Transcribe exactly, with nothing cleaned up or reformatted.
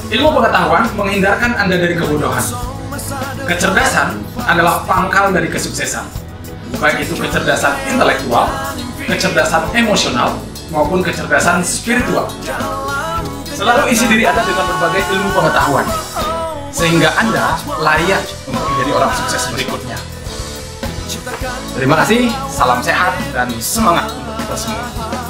Ilmu pengetahuan menghindarkan Anda dari kebodohan. Kecerdasan adalah pangkal dari kesuksesan, baik itu kecerdasan intelektual, kecerdasan emosional, maupun kecerdasan spiritual. Selalu isi diri Anda dengan berbagai ilmu pengetahuan, sehingga Anda layak untuk menjadi orang sukses berikutnya. Terima kasih, salam sehat, dan semangat untuk kita semua.